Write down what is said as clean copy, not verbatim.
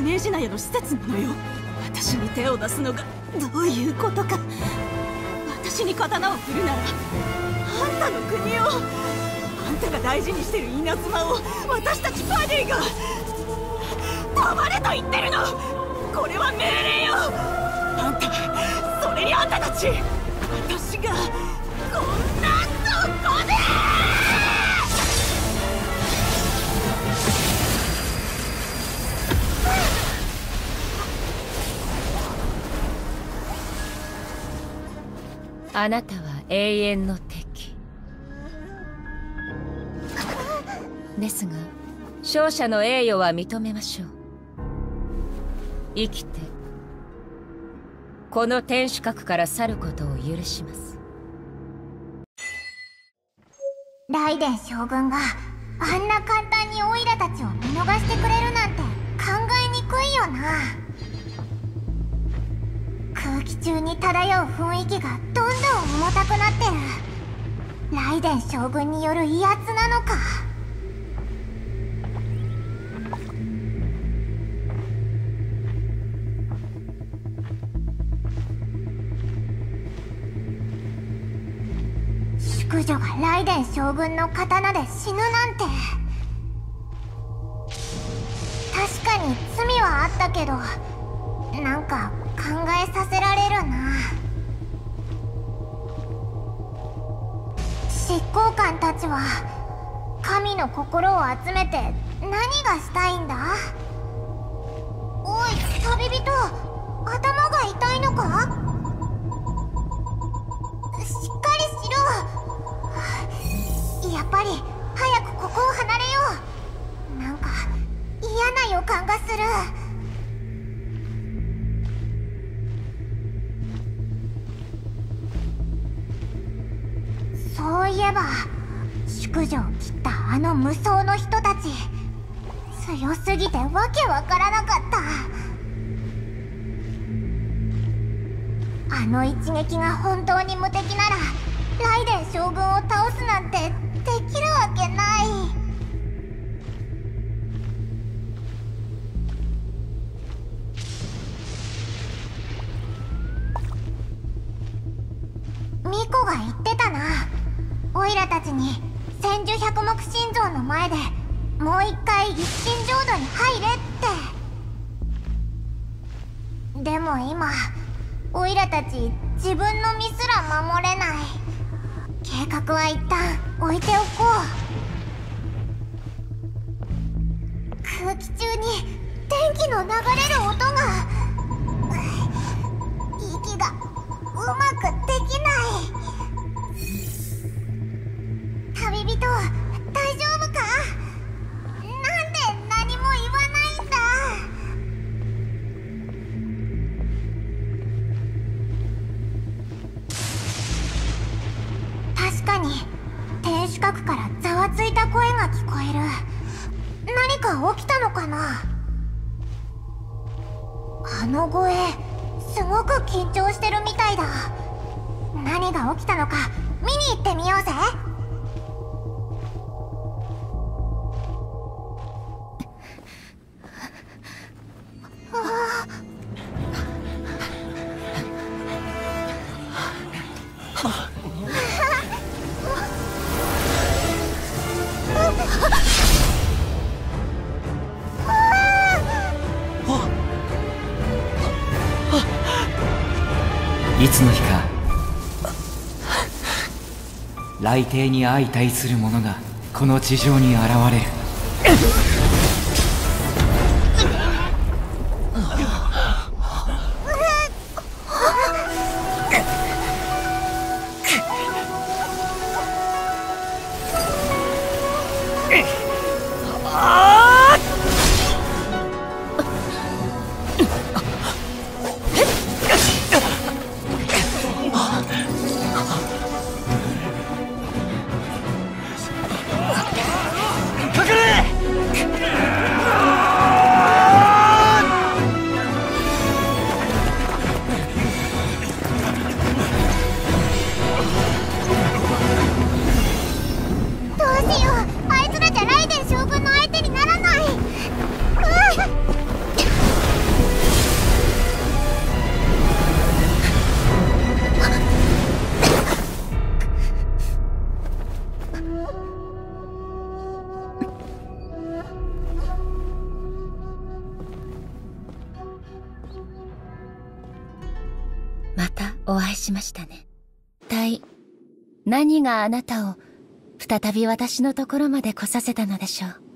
ネージナヤの施設なのよ。私に手を出すのがどういうことか。私に刀を振るならあんたの国を、あんたが大事にしてる稲妻を私たちバディが止まれと言ってるの。これは命令よ。あんた、それにあんたたち、私がこんなそこであなたは永遠の敵ですが、勝者の栄誉は認めましょう。生きてこの天守閣から去ることを許します。 ライデン将軍があんな簡単にオイラたちを見逃してくれるなんて考えにくいよな。空気中に漂う雰囲気がどんどん重たくなってる。ライデン将軍による威圧なのか。淑女がライデン将軍の刀で死ぬなんて。確かに罪はあったけど、なんか考えさせられるな。執行官たちは神の心を集めて何がしたいんだ。おい旅人、頭が痛いのか。しっかりしろ。やっぱり早くここを離れよう。なんか嫌な予感がする。そういえば淑女を切ったあの無双の人たち、強すぎてわけわからなかった。あの一撃が本当に無敵ならライデン将軍を倒すなんてできるわけない。ミコが言ってたな。オイラたちに千手百目心臓の前でもう一回一心浄土に入れって。でも今オイラたち自分の身すら守れない。計画は一旦置いておこう。空気中に電気の流れる音が。息がうまくできない。旅人、大丈夫か。なんで何も言わないんだ。確かに天守閣からざわついた声が聞こえる。何か起きたのかな。あの声、すごく緊張してるみたいだ。何が起きたのか見に行ってみようぜ。 いつの日か雷帝に相対する者がこの地上に現れる。 またお会いしましたね。一体、何があなたを再び私のところまで来させたのでしょう。